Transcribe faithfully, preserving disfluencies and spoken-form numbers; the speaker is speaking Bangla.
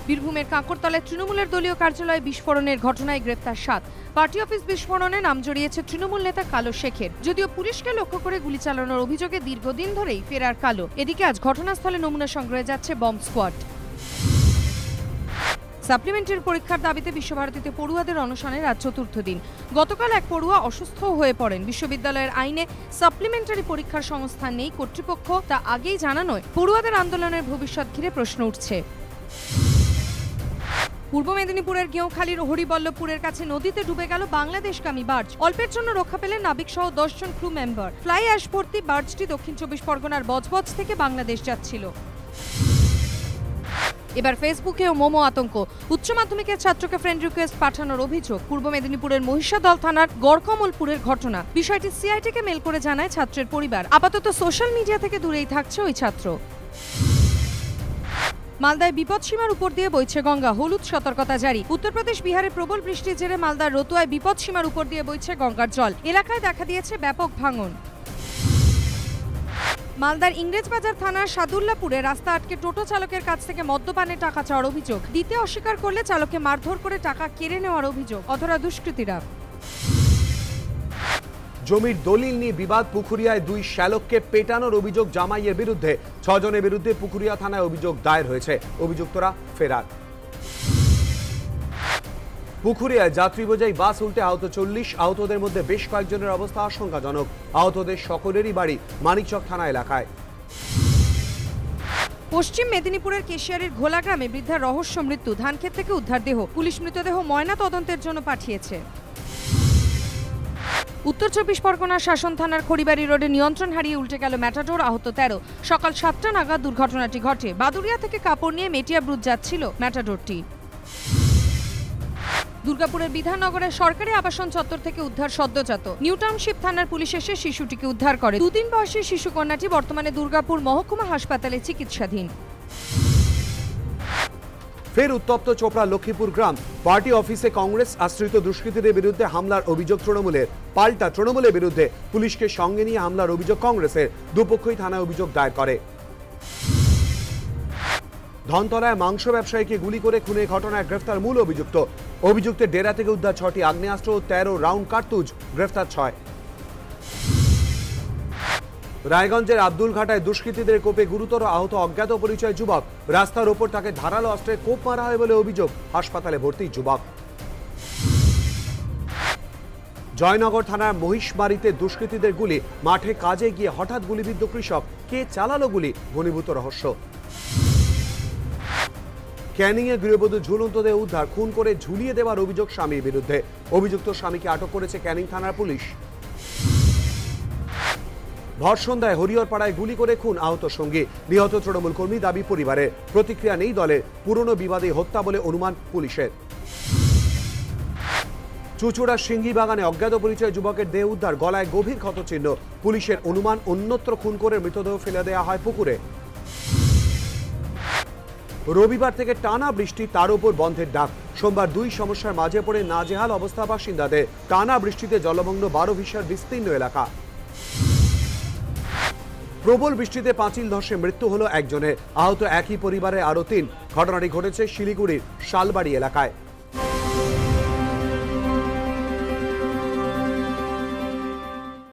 বীরভূমের কাঁকরতলায় তৃণমূলের দলীয় কার্যালয়ে বিস্ফোরণের ঘটনায় গ্রেফতার সাত। পার্টি অফিস বিস্ফোরণে নাম জড়িয়েছে তৃণমূল নেতা কালো শেখের। যদিও পুলিশকে লক্ষ্য করে গুলি চালানোর অভিযোগে দীর্ঘদিন ধরেই ফেরার কালো। এদিকে আজ ঘটনাস্থলে নমুনা সংগ্রহে যাচ্ছে বম্ব স্কোয়াড। সাপ্লিমেন্টারি পরীক্ষার দাবিতে বিশ্বভারতীতে পড়ুয়াদের অনশনের আজ চতুর্থ দিন। গতকাল এক পড়ুয়া অসুস্থ হয়ে পড়েন। বিশ্ববিদ্যালয়ের আইনে সাপ্লিমেন্টারি পরীক্ষার সংস্থা নেই কর্তৃপক্ষ তা আগেই জানানোয় পড়ুয়াদের আন্দোলনের ভবিষ্যৎ ঘিরে প্রশ্ন উঠছে। পূর্ব মেদিনীপুরের গেঁওখালীর হরিবল্লভপুরের কাছে নদীতে ডুবে গেল বাংলাদেশগামী বার্জ। অল্পের জন্য রক্ষা পেলেন নাবিক সহ দশ জন ক্রু মেম্বার। ফ্লাই অ্যাশ ভর্তি বার্জটি দক্ষিণ চব্বিশ পরগনার বজবজ থেকে বাংলাদেশ যাচ্ছিল। এবার ফেসবুকেও মোমো আতঙ্ক। উচ্চ মাধ্যমিকের ছাত্রকে ফ্রেন্ড রিকোয়েস্ট পাঠানোর অভিযোগ। পূর্ব মেদিনীপুরের মহিষাদল থানার গড়কমলপুরের ঘটনা। বিষয়টি সিআইটিকে মেল করে জানায় ছাত্রের পরিবার। আপাতত সোশ্যাল মিডিয়া থেকে দূরেই থাকছে ওই ছাত্র। মালদায় বিপদসীমার উপর দিয়ে বইছে গঙ্গা, হলুদ সতর্কতা জারি। উত্তরপ্রদেশ বিহারে প্রবল বৃষ্টির জেরে মালদার রতুয়ায় বিপদসীমার উপর দিয়ে বইছে গঙ্গার জল। এলাকায় দেখা দিয়েছে ব্যাপক ভাঙন। মালদার ইংরেজবাজার থানার সাদুল্লাপুরে রাস্তা আটকে টোটো চালকের কাছ থেকে মদ্যপানে টাকা চাওয়ার অভিযোগ। দিতে অস্বীকার করলে চালককে মারধর করে টাকা কেড়ে নেওয়ার অভিযোগ। অধরা দুষ্কৃতীরা। জমির দলিল নিয়ে বিবাদ। পুকুরিয়ায় দুই শ্যালককে পেটানোর অভিযোগ জামাইয়ের বিরুদ্ধে। ছজনের বিরুদ্ধে পুকুরিয়া থানায় অভিযোগ দায়ের হয়েছে। অভিযুক্তরা ফেরার। পুকুরিয়ায় যাত্রী বোঝাই বাস উল্টে আহত চল্লিশ। আহতদের মধ্যে বেশ কয়েকজনের অবস্থা আশঙ্কাজনক। আহতদের সকলেরই বাড়ি মানিকচক থানা এলাকায়। পশ্চিম মেদিনীপুরের কেশিয়ারের ঘোলা গ্রামে বৃদ্ধার রহস্য মৃত্যু। ধানক্ষেত থেকে উদ্ধার দেহ। পুলিশ মৃতদেহ ময়না তদন্তের জন্য পাঠিয়েছে। উত্তর চব্বিশ পরগনার শাসন থানার খড়িবাড়ি রোডে নিয়ন্ত্রণ হারিয়ে উল্টে গেল ম্যাটাডোর। আহত তেরো। সকাল সাতটা নাগাদ দুর্ঘটনাটি ঘটে। বাদুড়িয়া থেকে কাপড় নিয়ে মেটিয়াব্রুজ যাচ্ছিল ম্যাটাডোরটি। দুর্গাপুরের বিধাননগরের সরকারি আবাসন চত্বর থেকে উদ্ধার সদ্যজাত। নিউ টাউনশিপ থানার পুলিশ এসে শিশুটিকে উদ্ধার করে। দুদিন বয়সী শিশু কন্যাটি বর্তমানে দুর্গাপুর মহকুমা হাসপাতালে চিকিৎসাধীন। ফের উত্তপ্ত চোপড়া লক্ষ্মীপুর গ্রাম। পার্টি অফিসে কংগ্রেস আশ্রিত দুষ্কৃতীদের বিরুদ্ধে হামলার অভিযোগ তৃণমূলের। পাল্টা তৃণমূলের বিরুদ্ধে পুলিশকে সঙ্গে নিয়ে হামলার অভিযোগ কংগ্রেসের। দুপক্ষই থানায় অভিযোগ দায়ের করে। ধনতলায় মাংস ব্যবসায়ীকে গুলি করে খুনের ঘটনায় গ্রেফতার মূল অভিযুক্ত। অভিযুক্তের ডেরা থেকে উদ্ধার ছটি আগ্নেয়াস্ত্র ও তেরো রাউন্ড কার্তুজ। গ্রেফতার ছয়। রায়গঞ্জের আব্দুলঘাটায় দুষ্কৃতীদের কোপে গুরুতর আহত অজ্ঞাত পরিচয় যুবক। রাস্তার ওপর তাকে ধারালো অস্ত্রে কোপ মারা হয় বলে অভিযোগ। হাসপাতালে ভর্তি যুবক। জয়নগর থানার মহিষমারিতে দুষ্কৃতীদের গুলি। মাঠে কাজে গিয়ে হঠাৎ গুলিবিদ্ধ কৃষক। কে চালালো গুলি ঘনীভূত রহস্য। ক্যানিংয়ে গৃহবধূ ঝুলন্ত দেহ উদ্ধার। খুন করে ঝুলিয়ে দেওয়ার অভিযোগ স্বামীর বিরুদ্ধে। অভিযুক্ত স্বামীকে আটক করেছে ক্যানিং থানার পুলিশ। ভর সন্ধ্যায় হরিহরপাড়ায় গুলি করে খুন আহত সঙ্গী। নিহত তৃণমূল কর্মী দাবি পরিবারের। প্রতিক্রিয়া নেই দলের। পুরনো বিবাদে হত্যা বলে অনুমান পুলিশের। চুচুড়া সিঙ্গি বাগানে অজ্ঞাত পরিচয় যুবকের দেহ উদ্ধার। গলায় গভীর ক্ষতচিহ্ন। পুলিশের অনুমান অন্যত্র খুন করে মৃতদেহ ফেলে দেওয়া হয় পুকুরে। রবিবার থেকে টানা বৃষ্টি, তার উপর বন্ধের ডাক। সোমবার দুই সমস্যার মাঝে পড়ে নাজেহাল অবস্থা বাসিন্দাদের। টানা বৃষ্টিতে জলমগ্ন বারো ভিসার বিস্তীর্ণ এলাকা। প্রবল বৃষ্টিতে পাঁচিল ধসে মৃত্যু হলো একজনের। আহত একই পরিবারের আরো তিন। ঘটনাটি ঘটেছে শিলিগুড়ির শালবাড়ি এলাকায়।